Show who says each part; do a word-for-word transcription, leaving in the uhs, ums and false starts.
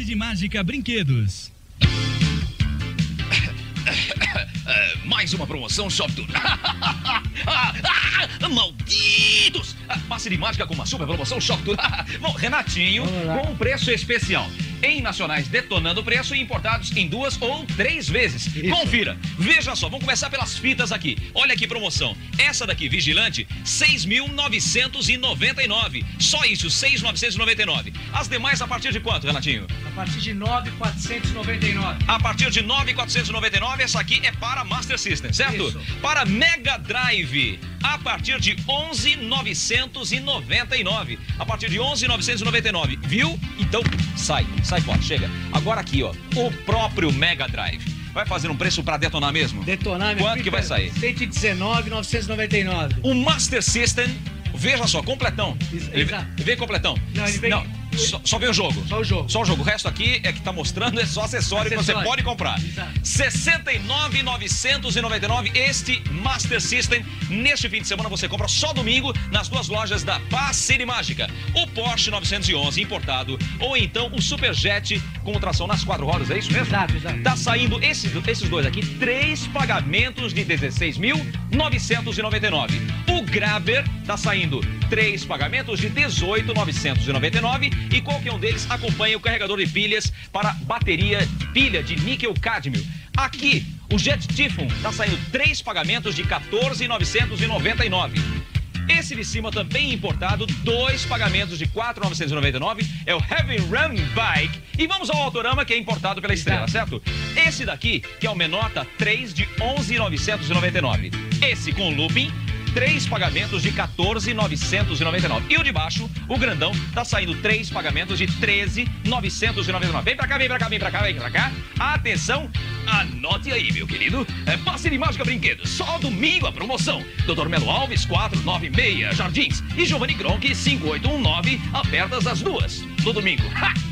Speaker 1: Passe de Mágica Brinquedos.
Speaker 2: Mais uma promoção Shop Tour. Malditos! Passe de mágica com uma super promoção Shop Tour. Bom, Renatinho, com um preço especial. Em nacionais detonando o preço e importados em duas ou três vezes. Isso. Confira. Veja só, vamos começar pelas fitas aqui. Olha que promoção. Essa daqui, Vigilante, seis mil novecentos e noventa e nove. Só isso, seis mil novecentos e noventa e nove. As demais a partir de quanto, Renatinho?
Speaker 3: A partir de nove mil quatrocentos e noventa e nove.
Speaker 2: A partir de nove mil quatrocentos e noventa e nove, essa aqui é para Master System, certo?
Speaker 3: Isso.
Speaker 2: Para Mega Drive, a partir de onze mil novecentos e noventa e nove. A partir de onze mil novecentos e noventa e nove, viu? Então, sai, sai fora, chega. Agora aqui, ó, o próprio Mega Drive. Vai fazer um preço para detonar mesmo?
Speaker 3: Detonar, meu.
Speaker 2: Quanto que vai sair?
Speaker 3: cento e dezenove mil novecentos e noventa e nove.
Speaker 2: O Master System, veja só, completão. Ele,
Speaker 3: Exato.
Speaker 2: ele vem completão.
Speaker 3: Não, ele vem...
Speaker 2: Não. Só, só vem o jogo.
Speaker 3: Só o jogo.
Speaker 2: Só o jogo. O resto aqui é que tá mostrando, é só acessório, acessório. que você pode comprar.
Speaker 3: Exato.
Speaker 2: sessenta e nove mil novecentos e noventa e nove este Master System. Neste fim de semana você compra só domingo nas duas lojas da Passe de Mágica. O Porsche novecentos e onze importado ou então o Superjet com tração nas quatro rodas, é isso mesmo?
Speaker 3: Exato, exato.
Speaker 2: Tá saindo esses, esses dois aqui, três pagamentos de dezesseis mil novecentos e noventa e nove. O Grabber tá saindo três pagamentos de dezoito mil novecentos e noventa e nove e qualquer um deles acompanha o carregador de pilhas para bateria de pilha de níquel-cádmio. Aqui, o Jet Typhoon tá saindo três pagamentos de quatorze mil novecentos e noventa e nove. Esse de cima também importado, dois pagamentos de quatro mil novecentos e noventa e nove, é o Heavy Ram Bike. E vamos ao Autorama, que é importado pela Estrela, certo? Esse daqui, que é o Menota, três de onze mil novecentos e noventa e nove. Esse com looping, três pagamentos de quatorze mil novecentos e noventa e nove. E o de baixo, o grandão, tá saindo três pagamentos de treze mil novecentos e noventa e nove. Vem pra cá, vem pra cá, vem pra cá, vem pra cá. Atenção, anote aí, meu querido. É Passe de Mágica Brinquedos. Só domingo a promoção. doutor Melo Alves, quatrocentos e noventa e seis, Jardins. E Giovanni Gronk, cinco oito um nove, abertas as duas. No domingo. Ha!